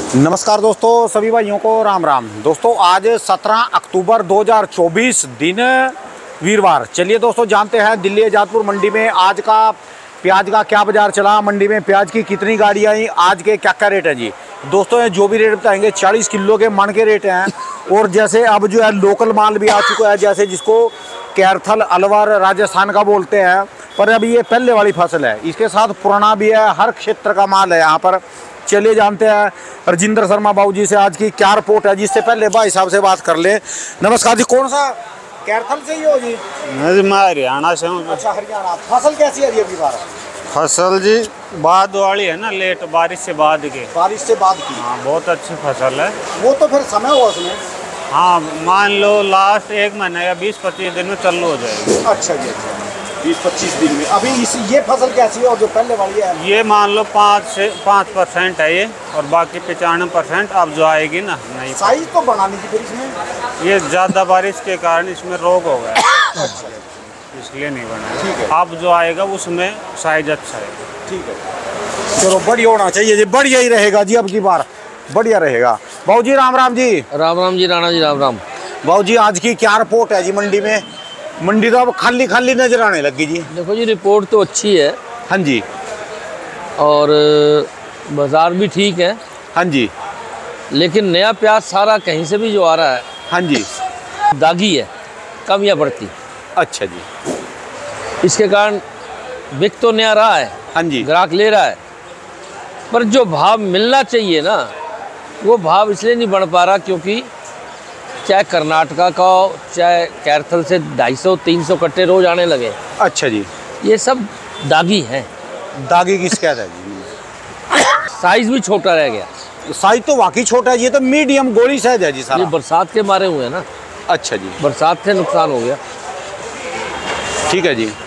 नमस्कार दोस्तों, सभी भाइयों को राम राम। दोस्तों आज 17 अक्टूबर 2024 दिन वीरवार। चलिए दोस्तों जानते हैं दिल्ली आजादपुर मंडी में आज का प्याज का क्या बाजार चला, मंडी में प्याज की कितनी गाड़ियाँ आई, आज के क्या क्या रेट है जी। दोस्तों जो भी रेट बताएंगे 40 किलो के मन के रेट हैं। और जैसे अब जो है लोकल माल भी आ चुका है, जैसे जिसको कैरथल अलवर राजस्थान का बोलते हैं, पर अभी ये पहले वाली फसल है, इसके साथ पुराना भी है, हर क्षेत्र का माल है यहाँ पर। चलिए जानते हैं राजेंद्र शर्मा बाबू जी से आज की क्या रिपोर्ट है, जिससे पहले भाई साहब से बात कर ले। नमस्कार जी, कौन सा कैरथल से ही हो जी? मैं हरियाणा से हूँ। अच्छा हरियाणा। फसल कैसी है अभी बार? फसल जी बाद वाली है ना, लेट बारिश से बाद के। बारिश से बाद की? हाँ बहुत अच्छी फसल है। वो तो फिर समय हुआ उसमें। हाँ मान लो लास्ट एक महीने या 20-25 दिन में चालू हो जाएगी। अच्छा जी, अच्छा 20-25 दिन में। अभी ये फसल कैसी है और जो पहले वाली है? ये मान लो 5% है ये, और बाकी 95% अब जो आएगी ना नहीं। साइज तो बढ़ाने की फिर इसमें? ये ज़्यादा बारिश के कारण इसमें रोग हो गया। अच्छा इसलिए नहीं बना। ठीक है। अब जो आएगा उसमें साइज अच्छा है। ठीक है, चलो बढ़िया होना चाहिए जी, बढ़िया ही रहेगा जी, अब की बार बढ़िया रहेगा। बाबू जी राम राम जी। राम राम जी, राणा जी राम राम। बाबू जी आज की क्या रिपोर्ट है जी मंडी में? मंडी तो अब खाली खाली नजर आने लगी जी। देखो जी रिपोर्ट तो अच्छी है। हाँ जी। और बाज़ार भी ठीक है। हाँ जी। लेकिन नया प्याज सारा कहीं से भी जो आ रहा है, हाँ जी, दागी है, कम या बढ़ती। अच्छा जी। इसके कारण बिक तो नया रहा है, हाँ जी। ग्राहक ले रहा है, पर जो भाव मिलना चाहिए ना वो भाव इसलिए नहीं बढ़ पा रहा क्योंकि चाहे कर्नाटका का हो, चाहे कैरथल से 250-300 कट्टे रोज आने लगे। अच्छा जी। ये सब दागी हैं। दागी की शिकायत है जी? साइज भी छोटा रह गया। साइज तो वाकई छोटा है, ये तो मीडियम गोली साइज है जी ये सारा। बरसात के मारे हुए हैं ना। अच्छा जी, बरसात से नुकसान हो गया। ठीक है जी।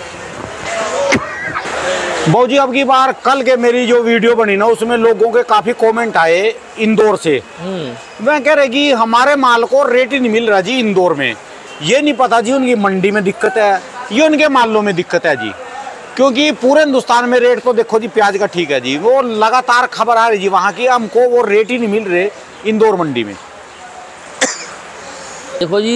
बाबू जी अब की बार कल के मेरी जो वीडियो बनी ना उसमें लोगों के काफ़ी कमेंट आए इंदौर से। वह कह रहे कि हमारे माल को रेट ही नहीं मिल रहा जी इंदौर में। ये नहीं पता जी उनकी मंडी में दिक्कत है, ये उनके मालों में दिक्कत है जी, क्योंकि पूरे हिंदुस्तान में रेट तो देखो जी प्याज का ठीक है जी, वो लगातार खबर आ रही जी वहाँ की, हमको वो रेट ही नहीं मिल रहे इंदौर मंडी में। देखो जी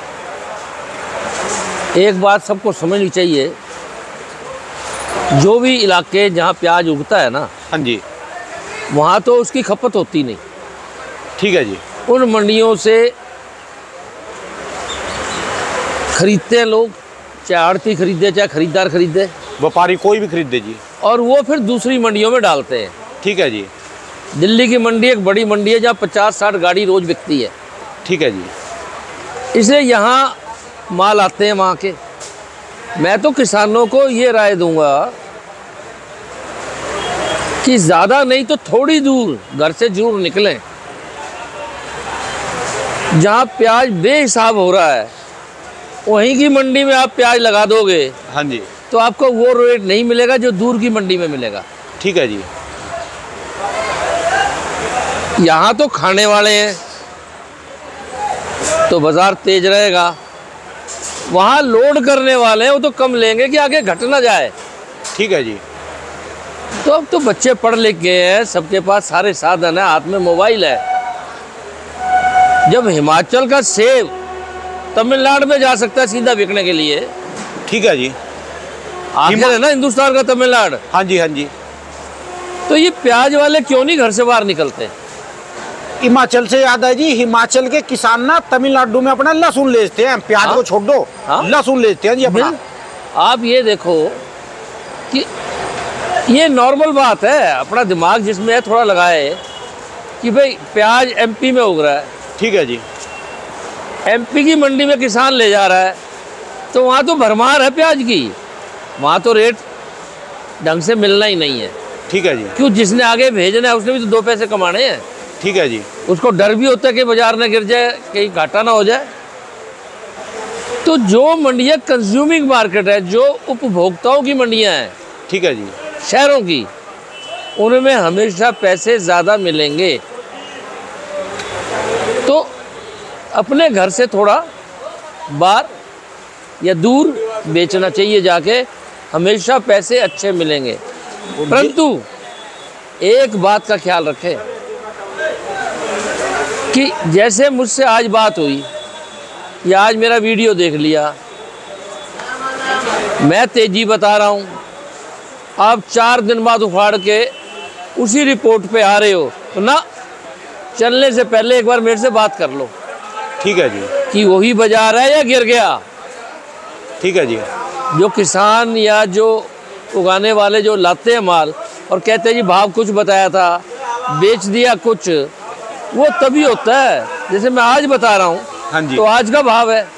एक बात सबको समझनी चाहिए, जो भी इलाके जहाँ प्याज उगता है ना, हाँ जी, वहाँ तो उसकी खपत होती नहीं। ठीक है जी। उन मंडियों से खरीदते हैं लोग, चाहे आड़ती खरीदे चाहे खरीदार खरीदे, व्यापारी कोई भी खरीदे जी, और वो फिर दूसरी मंडियों में डालते हैं। ठीक है जी। दिल्ली की मंडी एक बड़ी मंडी है जहाँ 50-60 गाड़ी रोज बिकती है। ठीक है जी। इसलिए यहाँ माल आते हैं वहाँ के। मैं तो किसानों को ये राय दूंगा कि ज़्यादा नहीं तो थोड़ी दूर घर से जरूर निकलें। जहाँ प्याज बेहिसाब हो रहा है वहीं की मंडी में आप प्याज लगा दोगे, हाँ जी, तो आपको वो रेट नहीं मिलेगा जो दूर की मंडी में मिलेगा। ठीक है जी। यहाँ तो खाने वाले हैं तो बाज़ार तेज रहेगा, वहाँ लोड करने वाले हैं वो तो कम लेंगे कि आगे घट ना जाए। ठीक है जी। तो अब तो बच्चे पढ़ लिख गए हैं, सबके पास सारे साधन है, हाथ में मोबाइल है। जब हिमाचल का सेब तमिलनाडु में जा सकता है सीधा बिकने के लिए, ठीक है जी। आखिर है ना हिंदुस्तान का तमिलनाडु। हाँ जी, हाँ जी। तो ये प्याज वाले क्यों नहीं घर से बाहर निकलते? हिमाचल से याद है जी, हिमाचल के किसान ना तमिलनाडु में अपना लहसुन लेते हैं, प्याज को छोड़ दो, लहसुन लेते हैं जी अपना। आप ये देखो कि ये नॉर्मल बात है, अपना दिमाग जिसमें है थोड़ा लगाए कि भाई प्याज एमपी में उग रहा है। ठीक है जी। एमपी की मंडी में किसान ले जा रहा है तो वहाँ तो भरमार है प्याज की, वहाँ तो रेट ढंग से मिलना ही नहीं है। ठीक है जी। क्यों, जिसने आगे भेजना है उसने भी तो 2 पैसे कमाने हैं। ठीक है जी। उसको डर भी होता है कि बाजार में गिर जाए, कहीं घाटा ना हो जाए। तो जो मंडियाँ कंज्यूमिंग मार्केट है, जो उपभोक्ताओं की मंडियाँ हैं, ठीक है जी, शहरों की, उनमें हमेशा पैसे ज़्यादा मिलेंगे। तो अपने घर से थोड़ा बाहर या दूर बेचना चाहिए जाके, हमेशा पैसे अच्छे मिलेंगे। परंतु एक बात का ख्याल रखें कि जैसे मुझसे आज बात हुई या आज मेरा वीडियो देख लिया, मैं तेजी बता रहा हूँ, आप 4 दिन बाद उखाड़ के उसी रिपोर्ट पे आ रहे हो, तो ना, चलने से पहले एक बार मेरे से बात कर लो। ठीक है जी। कि वही बाजार है या गिर गया। ठीक है जी। जो किसान या जो उगाने वाले जो लाते हैं माल और कहते हैं जी भाव कुछ बताया था, बेच दिया कुछ, वो तभी होता है जैसे मैं आज बता रहा हूँ। हाँ जी। तो आज का भाव है,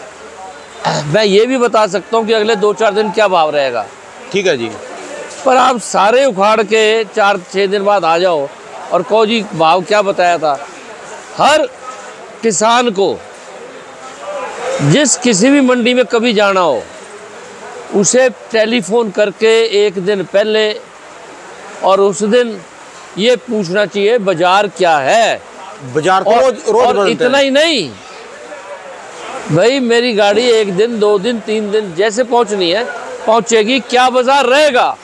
मैं ये भी बता सकता हूँ कि अगले 2-4 दिन क्या भाव रहेगा। ठीक है जी। पर आप सारे उखाड़ के 4-6 दिन बाद आ जाओ और कहो जी भाव क्या बताया था। हर किसान को जिस किसी भी मंडी में कभी जाना हो, उसे टेलीफोन करके एक दिन पहले और उस दिन ये पूछना चाहिए बाजार क्या है। बाजार तो और, रोज और बदलते इतना हैं। ही नहीं भाई, मेरी गाड़ी 1 दिन 2 दिन 3 दिन जैसे पहुंचनी है पहुंचेगी, क्या बाजार रहेगा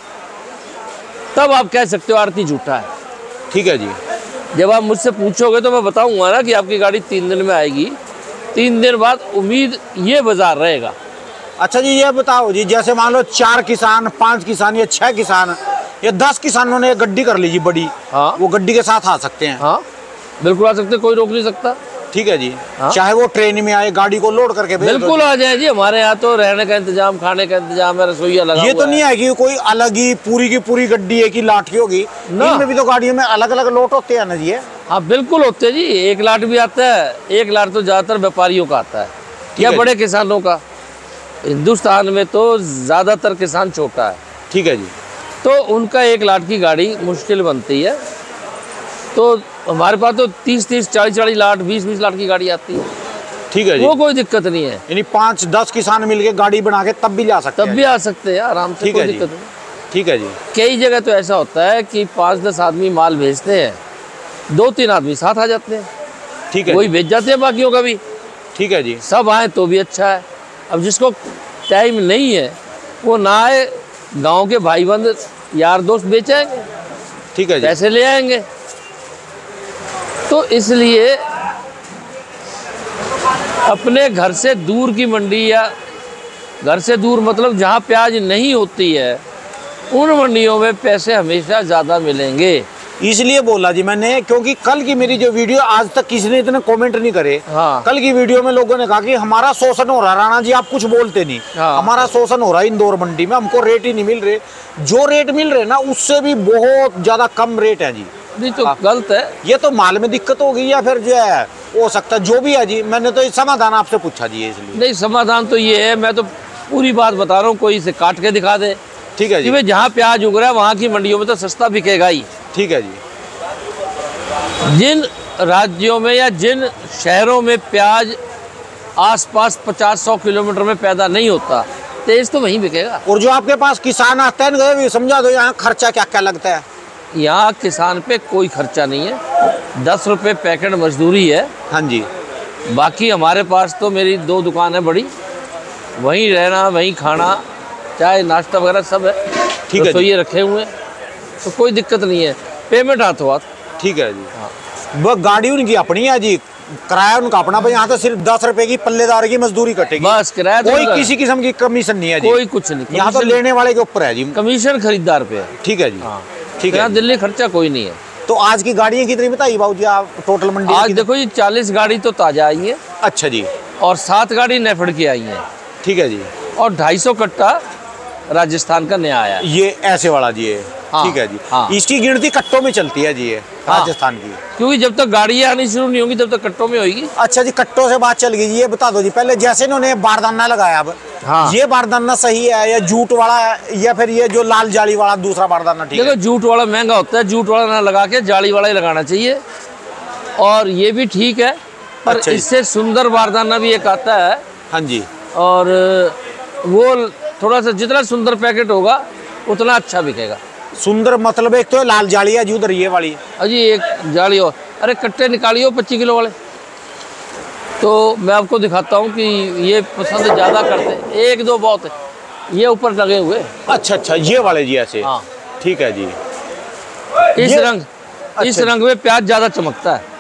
तब आप कह सकते हो आरती झूठा है। ठीक है जी। जब आप मुझसे पूछोगे तो मैं बताऊंगा ना कि आपकी गाड़ी 3 दिन में आएगी, 3 दिन बाद उम्मीद ये बाजार रहेगा। अच्छा जी, ये बताओ जी, जैसे मान लो 4 किसान, 5 किसान या 6 किसान या 10 किसानों ने गड्डी कर ली जी बड़ी, हाँ। वो गड्डी के साथ आ सकते हैं? हाँ बिल्कुल आ सकते, कोई रोक नहीं सकता। ठीक है जी। हाँ। चाहे वो ट्रेन में आए, गाड़ी को लोड करके भेज दो। बिल्कुल आ जाए जी, हमारे यहाँ तो रहने का इंतजाम, खाने का इंतजाम है, रसोईया लगा ये हुआ तो नहीं है कि कोई अलग ही पूरी की पूरी गड्डी है कि लाठी होगी, ना। इनमें भी तो गाड़ियों में अलग अलग लोट होते हैं ना जी। हाँ बिल्कुल होते हैं जी, 1 लाट भी आता है, 1 लाट तो ज़्यादातर व्यापारियों का आता है या है बड़े किसानों का। हिंदुस्तान में तो ज़्यादातर किसान छोटा है। ठीक है जी। तो उनका 1 लाट की गाड़ी मुश्किल बनती है। तो हमारे पास तो 30-30, 40-40 लाट, 20-20 लाट की गाड़ी आती है। ठीक है जी। वो कोई दिक्कत नहीं है, यानी 5-10 किसान मिलके गाड़ी बना के तब भी जा सकते तब हैं। भी आ सकते हैं आराम से, ठीक कोई है जी। दिक्कत नहीं। ठीक है जी। कई जगह तो ऐसा होता है कि 5-10 आदमी माल भेजते हैं, 2-3 आदमी साथ आ जाते हैं, ठीक है वही जी। भेज जाते हैं बाकियों का भी। ठीक है जी। सब आए तो भी अच्छा है। अब जिसको टाइम नहीं है वो ना आए, गांव के भाई बंद यार दोस्त बेचेंगे, ठीक है जी। पैसे ले आएंगे। तो इसलिए अपने घर से दूर की मंडी, या घर से दूर मतलब जहाँ प्याज नहीं होती है, उन मंडियों में पैसे हमेशा ज़्यादा मिलेंगे। इसलिए बोला जी मैंने, क्योंकि कल की मेरी जो वीडियो, आज तक किसी ने इतने कमेंट नहीं करे। हाँ। कल की वीडियो में लोगों ने कहा कि हमारा शोषण हो रहा है राणा जी, आप कुछ बोलते नहीं। हाँ। हमारा शोषण हो रहा है इंदौर मंडी में, हमको रेट ही नहीं मिल रहे। जो रेट मिल रहे ना उससे भी बहुत ज्यादा कम रेट है जी। नहीं तो गलत है। ये तो माल में दिक्कत होगी या फिर जो है हो सकता है जो भी है जी। मैंने तो समाधान आपसे पूछा जी, इसलिए। नहीं समाधान तो ये है, मैं तो पूरी बात बता रहा हूँ, कोई इसे काट के दिखा दे ठीक है कि जी। भाई जहाँ प्याज उग रहा है वहाँ की मंडियों में तो सस्ता बिकेगा ही। ठीक है जी। जिन राज्यों में या जिन शहरों में प्याज आसपास 50-100 किलोमीटर में पैदा नहीं होता, तेज तो वहीं बिकेगा। और जो आपके पास किसान आते हैं ना, भी समझा दो यहाँ खर्चा क्या क्या लगता है। यहाँ किसान पे कोई खर्चा नहीं है, 10 रुपये पैकेट मजदूरी है। हाँ जी। बाकी हमारे पास तो मेरी 2 दुकान है बड़ी, वहीं रहना, वहीं खाना, चाय नाश्ता वगैरह सब है। ठीक है तो जी। ये रखे हुए हैं, तो कोई दिक्कत नहीं है, पेमेंट हाथों हाथ। ठीक है जी। वो गाड़ी उनकी अपनी है जी, किराया उनका अपना। भाई यहाँ तो सिर्फ 10 रुपए की पल्लेदार की मजदूरी कटेगी, बस किराया तो कोई उनका। किसी किस्म की कमीशन नहीं है जी। कोई कुछ नहीं, यहाँ तो कमीशन- लेने वाले के ऊपर है जी। कमीशन खरीदार पे है। ठीक है जी। हाँ ठीक है यहाँ जी। दिल्ली खर्चा कोई नहीं है। तो आज की गाड़ियाँ कितनी बताइए बाबू जी आप, टोटल मंडी आज की? देखो ये 40 गाड़ी तो ताज़ा आई है अच्छा जी। और 7 गाड़ी नेफेड की आई है ठीक है जी। और 250 कट्टा राजस्थान का नया आया है। ये ऐसे वाला जी है। हाँ, ठीक है जी। हाँ। इसकी गिनती कट्टों में चलती है जी, ये हाँ। राजस्थान की। क्योंकि जब तक गाड़ियाँ आनी शुरू नहीं होंगी तब तक कट्टों में होगी। अच्छा जी, कट्टों से बात चल गई। ये बता दो जी, पहले जैसे इन्होंने बारदाना लगाया, अब हाँ। ये बारदाना सही है या जूट वाला है, या फिर ये जो लाल जाली वाला दूसरा बारदाना ठीक देखो है? जूट वाला महंगा होता है, जूट वाला ना लगा के जाली वाला ही लगाना चाहिए, और ये भी ठीक है। पर अच्छा जी। इससे सुंदर बारदाना भी एक आता है, हाँ जी। और वो थोड़ा सा जितना सुंदर पैकेट होगा उतना अच्छा बिकेगा। सुंदर मतलब एक तो लाल जाली है जी, उधर ये वाली। अजी एक जाली और, अरे कट्टे निकालियो 25 किलो वाले। तो मैं आपको दिखाता हूँ कि ये पसंद ज़्यादा करते हैं, 1-2 बहुत है, ये ऊपर लगे हुए। अच्छा अच्छा, ये वाले जी ऐसे। हाँ। ठीक है जी। इस ये- रंग, इस अच्छा। रंग में प्याज ज़्यादा चमकता है।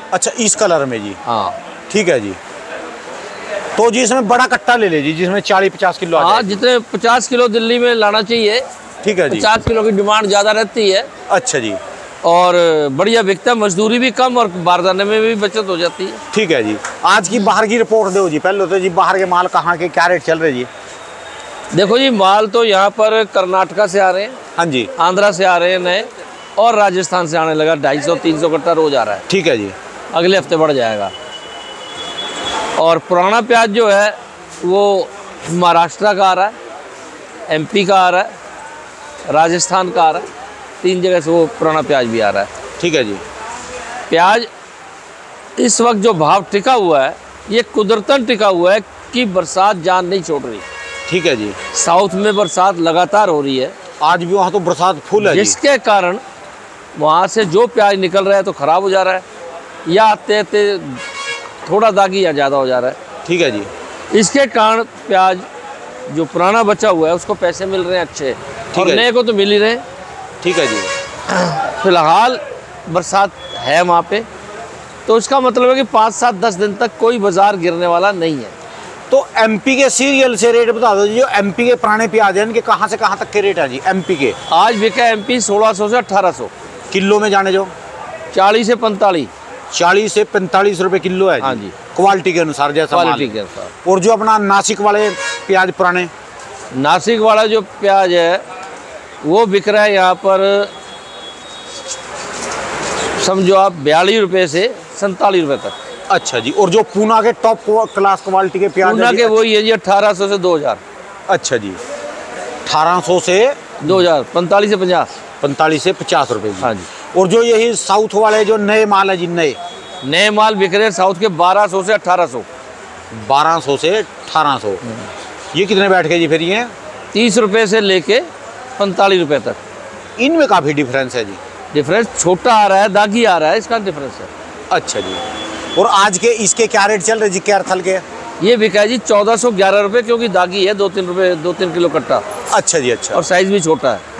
अच्छा, इस कलर में जी। हाँ ठीक है जी। तो जी इसमें बड़ा कट्टा ले लीजिए जिसमें 40-50 किलो आ हाँ, जाए। जितने 50 किलो दिल्ली में लाना चाहिए। ठीक है जी। 50 किलो की डिमांड ज़्यादा रहती है अच्छा जी। और बढ़िया बिकता है, मजदूरी भी कम और बारदाने में भी बचत हो जाती है। ठीक है जी। आज की बाहर की रिपोर्ट दो जी। पहले तो जी बाहर के माल कहाँ के क्या रेट चल रहे जी? देखो जी, माल तो यहाँ पर कर्नाटका से आ रहे हैं, हाँ जी। आंध्रा से आ रहे हैं नए, और राजस्थान से आने लगा। 250-300 कट्टा रोज आ रहा है। ठीक है जी। अगले हफ्ते बढ़ जाएगा। और पुराना प्याज जो है वो महाराष्ट्र का आ रहा है, एमपी का आ रहा है, राजस्थान का आ रहा है। 3 जगह से वो पुराना प्याज भी आ रहा है। ठीक है जी। प्याज इस वक्त जो भाव टिका हुआ है, ये कुदरतन टिका हुआ है कि बरसात जान नहीं छोड़ रही। ठीक है जी। साउथ में बरसात लगातार हो रही है, आज भी वहाँ तो बरसात फुल है जी। जिसके कारण वहाँ से जो प्याज निकल रहा है तो ख़राब हो जा रहा है, या आते आते थोड़ा दागी या ज़्यादा हो जा रहा है। ठीक है जी। इसके कारण प्याज जो पुराना बचा हुआ है उसको पैसे मिल रहे हैं अच्छे, और है। नए को तो मिल ही रहे हैं। ठीक है जी। फिलहाल बरसात है वहाँ पे, तो इसका मतलब है कि 5, 7, 10 दिन तक कोई बाजार गिरने वाला नहीं है। तो एमपी के सीरियल से रेट बता दो जी। जो एमपी के पुराने प्याज हैं इनके कहाँ से कहाँ तक के रेट है जी एमपी के? आज बिका एमपी 1600 से 1800, किलो में जाने जो 40 से 45। 40 से 45 रुपए किलो है हाँ जी। क्वालिटी के अनुसार जैसा माल क्वालिटी है। के अनुसार। और जो अपना नासिक वाले प्याज पुराने, नासिक वाला जो प्याज है वो बिक रहा है यहाँ पर, समझो आप 42 रुपये से 47 रुपये तक। अच्छा जी। और जो पूना के टॉप क्लास क्वालिटी के प्याज पूना है जी, के वही है जी 1800 से 2000। अच्छा जी। 1800 से 2000, 45 से 50। 45 से 50 रुपए जी। हाँ जी। और जो यही साउथ वाले जो नए माल है जी, नए माल बिक रहे हैं साउथ के 1200 से 1800। 1200 से 1800। ये कितने बैठ गए जी फिर ये? 30 रुपये से लेके 45 रुपये तक। इनमें काफ़ी डिफरेंस है जी। डिफरेंस छोटा आ रहा है, दागी आ रहा है, इसका डिफरेंस है। अच्छा जी। और आज के इसके क्या रेट चल रहे जी कैरथल के? ये बिका है जी 1411 रुपये, क्योंकि दागी है 2-3 किलो कट्टा, अच्छा जी। अच्छा। और साइज़ भी छोटा है।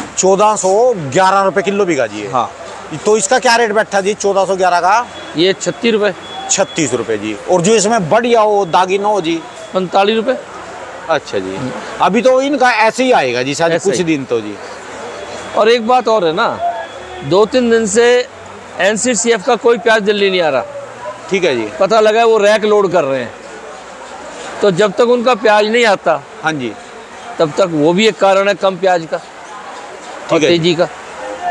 1411 रुपए किलो बिका जी ये। हाँ। तो इसका क्या रेट बैठा जी 1411 का? ये 36 रुपये। 36 रुपए जी। और जो इसमें बढ़िया हो दागी ना हो जी? 45 रुपये। अच्छा जी। अभी तो इनका ऐसे ही आएगा जी शायद ऐसे कुछ ही। दिन तो जी। और एक बात और है ना, 2-3 दिन से NCCF का कोई प्याज दिल्ली नहीं आ रहा। ठीक है जी। पता लगा है वो रैक लोड कर रहे हैं, तो जब तक उनका प्याज नहीं आता हाँ जी। तब तक वो भी एक कारण है कम प्याज का और ठीक है। तेजी का।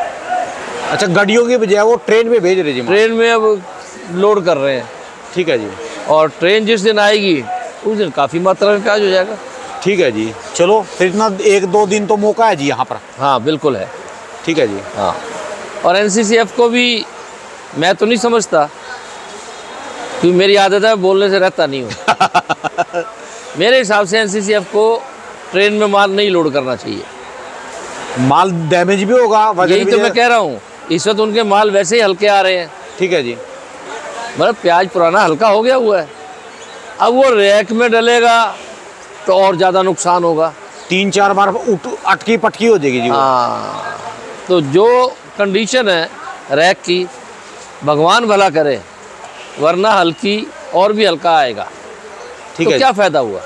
अच्छा, गाड़ियों की बजाय वो ट्रेन में भेज रहे जी माल। ट्रेन में अब लोड कर रहे हैं, ठीक है जी। और ट्रेन जिस दिन आएगी उस दिन काफ़ी मात्रा में प्याज हो जाएगा। ठीक है जी। चलो फिर इतना 1-2 दिन तो मौका है जी यहाँ पर। हाँ बिल्कुल है। ठीक है जी। हाँ, और NCCF को भी मैं तो नहीं समझता, क्योंकि मेरी आदत है बोलने से रहता नहीं हूँ। मेरे हिसाब से NCCF को ट्रेन में माल नहीं लोड करना चाहिए। माल डैमेज भी होगा, वजन यही भी तो मैं कह रहा हूँ, इस वक्त उनके माल वैसे ही हल्के आ रहे हैं। ठीक है जी। मतलब प्याज पुराना हल्का हो गया हुआ है, अब वो रैक में डलेगा तो और ज़्यादा नुकसान होगा। 3-4 बार अटकी पटकी हो जाएगी जी वो। हाँ, तो जो कंडीशन है रैक की, भगवान भला करे, वरना हल्की और भी हल्का आएगा। ठीक तो है क्या फ़ायदा हुआ?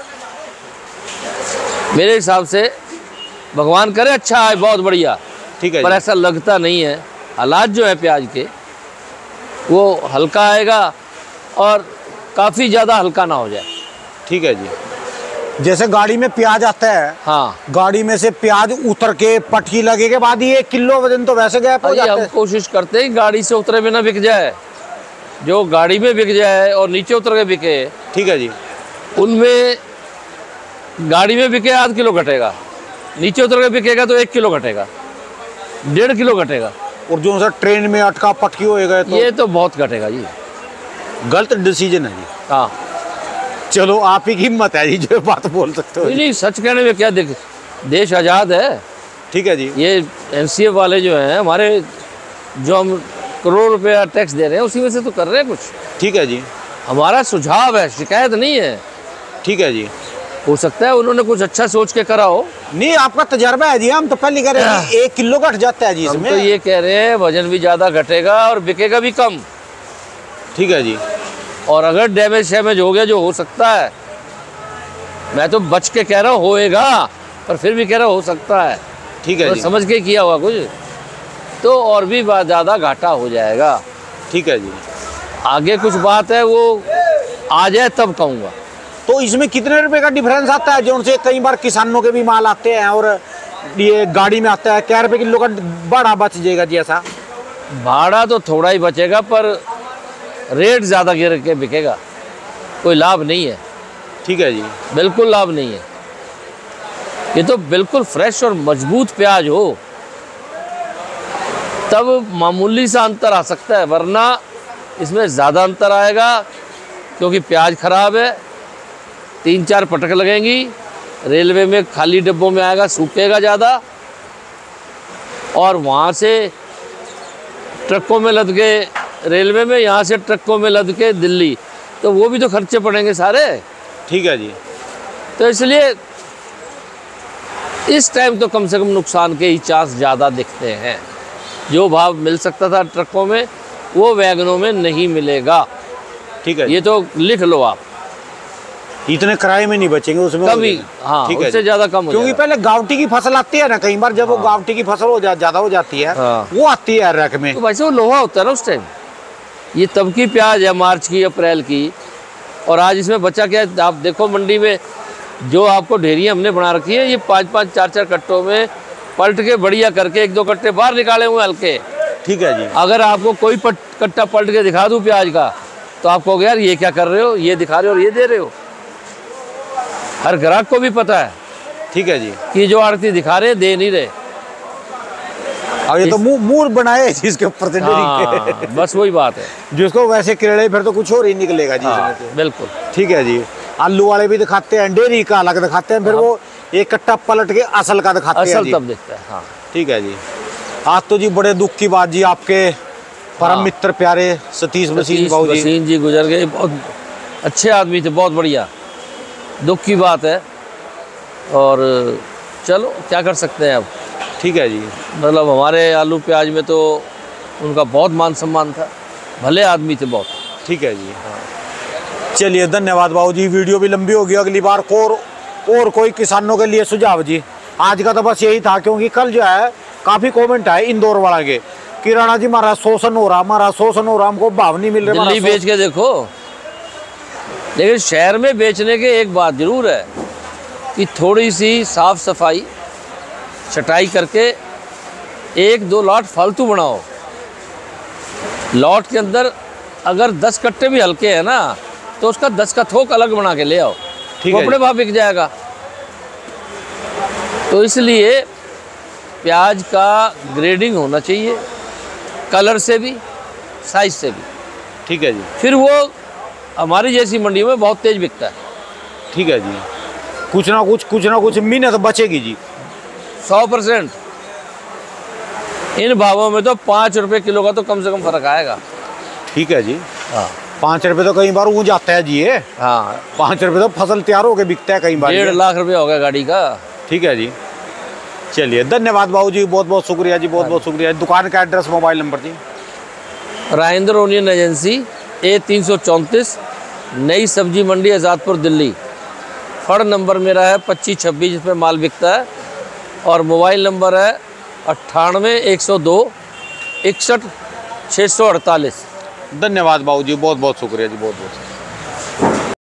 मेरे हिसाब से भगवान करे अच्छा आए, बहुत बढ़िया, ठीक है पर जी। ऐसा लगता नहीं है। हालात जो है प्याज के, वो हल्का आएगा और काफ़ी ज़्यादा हल्का ना हो जाए। ठीक है जी। जैसे गाड़ी में प्याज आता है, हाँ, गाड़ी में से प्याज उतर के पटकी लगे के बाद ही 1 किलो वजन तो वैसे गैप हो अरे जाता हम है। कोशिश करते हैं गाड़ी से उतरे बिना बिक जाए। जो गाड़ी में बिक जाए और नीचे उतर के बिके, ठीक है जी। उनमें गाड़ी में बिके 0.5 किलो घटेगा, नीचे उतर के बिकेगा तो 1 किलो घटेगा, 1.5 किलो घटेगा। और जो सर ट्रेन में अटका पटकी होएगा तो ये तो बहुत घटेगा जी। गलत डिसीजन है जी। हाँ, चलो आप ही की हिम्मत है जी जो बात बोल सकते हो नहीं जी। नहीं, सच कहने में क्या देश आज़ाद है। ठीक है जी। ये NCF वाले जो हैं हमारे, जो हम करोड़ रुपया टैक्स दे रहे हैं उसी में से तो कर रहे हैं कुछ। ठीक है जी। हमारा सुझाव है, शिकायत नहीं है। ठीक है जी। हो सकता है उन्होंने कुछ अच्छा सोच के करा हो। नहीं, आपका तजर्बा है जी। हम तो पहले कह रहे हैं कि 1 किलो घट जाता है जी हम इसमें। तो ये कह रहे हैं वजन भी ज़्यादा घटेगा और बिकेगा भी कम। ठीक है जी। और अगर डैमेज शैमेज हो गया, जो हो सकता है, मैं तो बच के कह रहा हूँ होएगा, पर फिर भी कह रहा हूँ हो सकता है, ठीक है तो जी। समझ के किया होगा कुछ, तो और भी ज़्यादा घाटा हो जाएगा। ठीक है जी। आगे कुछ बात है, वो आ जाए तब कहूँगा। तो इसमें कितने रुपए का डिफरेंस आता है? जो उनसे कई बार किसानों के भी माल आते हैं और ये गाड़ी में आता है, क्या रुपए किलो का भाड़ा बच जाएगा जी? ऐसा भाड़ा तो थोड़ा ही बचेगा, पर रेट ज़्यादा गिर के बिकेगा, कोई लाभ नहीं है। ठीक है जी। बिल्कुल लाभ नहीं है। ये तो बिल्कुल फ्रेश और मजबूत प्याज हो तब मामूली सा अंतर आ सकता है, वरना इसमें ज़्यादा अंतर आएगा, क्योंकि प्याज खराब है, 3-4 पटक लगेंगी, रेलवे में खाली डिब्बों में आएगा, सूखेगा ज़्यादा, और वहाँ से ट्रकों में लद के रेलवे में, यहाँ से ट्रकों में लद के दिल्ली, तो वो भी तो खर्चे पड़ेंगे सारे। ठीक है जी। तो इसलिए इस टाइम तो कम से कम नुकसान के ही चांस ज़्यादा दिखते हैं। जो भाव मिल सकता था ट्रकों में, वो वैगनों में नहीं मिलेगा। ठीक है। ये तो लिख लो आप, इतने किराए में नहीं बचेंगे उसमें कभी, हाँ, ठीक है उससे जी। ज़्यादा कम हो क्योंकि जाएगा। पहले गावटी की फसल आती है ना, कई बार जब वो गावटी की फसल ज़्यादा हो जाती है, हाँ। वो आती है रैक में। तो वैसे वो लोहा होता है ना उस टाइम। ये तब की प्याज है, मार्च की, अप्रैल की, और आज इसमें बचा क्या है? आप देखो मंडी में जो आपको ढेरियाँ हमने बना रखी है, ये 5-5, 4-4 कट्टों में पलट के बढ़िया करके 1-2 कट्टे बाहर निकाले हुए हल्के। ठीक है जी। अगर आपको कोई कट्टा पलट के दिखा दूँ प्याज का, तो आप कहोगे यार ये क्या कर रहे हो, ये दिखा रहे हो और ये दे रहे हो। हर ग्राहक को भी पता है ठीक है जी। कि जो आड़ती दिखा रहे दे नहीं रहे। और ये तो मुंह बनाए इसके ऊपर से हाँ, बस वही बात है। जिसको वैसे किरड़े फिर तो कुछ और ही निकलेगा जी हाँ, इसमें से। बिल्कुल। ठीक है जी। आलू वाले भी दिखाते हैं, डेयरी का अलग दिखाते हैं, फिर वो एक कट्टा पलट के असल का दिखाते हैं असल जी। तब दिखता है। हाँ, ठीक है जी। आज तो जी बड़े दुख की बात जी, आपके परम मित्र प्यारे सतीश मसीन बाबू जी, मसीन जी गुजर गए। बहुत अच्छे आदमी थे, बहुत बढ़िया। दुख की बात है, और चलो क्या कर सकते हैं अब। ठीक है जी। मतलब हमारे आलू प्याज में तो उनका बहुत मान सम्मान था, भले आदमी थे बहुत। ठीक है जी। चलिए धन्यवाद बाबू जी, वीडियो भी लंबी होगी, अगली बार और कोई किसानों के लिए सुझाव जी। आज का तो बस यही था, क्योंकि कल जो है काफ़ी कमेंट आए इंदौर वाला के कि राणा जी हमारा शोषण हो रहा, हमको भाव नहीं मिल रहा। दिल्ली बेच के देखो, लेकिन शहर में बेचने के एक बात जरूर है कि थोड़ी सी साफ सफाई, छटाई करके 1-2 लॉट फालतू बनाओ। लॉट के अंदर अगर 10 कट्टे भी हल्के हैं ना, तो उसका 10 का थोक अलग बना के ले आओ, ठीक वो है अपने भाव बिक जाएगा। तो इसलिए प्याज का ग्रेडिंग होना चाहिए, कलर से भी, साइज से भी। ठीक है जी। फिर वो हमारी जैसी मंडियों में बहुत तेज बिकता है। ठीक है जी। कुछ ना कुछ मिन्नत बचेगी जी। 100%। इन भावों में तो 5 रुपए किलो का तो कम से कम फर्क आएगा। ठीक है जी। हाँ, 5 रुपये तो कई बार ऊँच जाता है जी ये। हाँ, 5 रुपये तो फसल तैयार होके बिकता है कई बार। 1.5 लाख रुपया हो गया गाड़ी का। ठीक है जी। चलिए धन्यवाद बाबू जी, बहुत बहुत शुक्रिया जी, बहुत बहुत शुक्रिया। दुकान का एड्रेस, मोबाइल नंबर जी। राजेंद्र ओनियन एजेंसी, A334, नई सब्जी मंडी, आज़ादपुर, दिल्ली। फड़ नंबर मेरा है 2526, जिसमें माल बिकता है, और मोबाइल नंबर है 98 102 61 648। धन्यवाद बाबू जी, बहुत बहुत शुक्रिया जी, बहुत बहुत।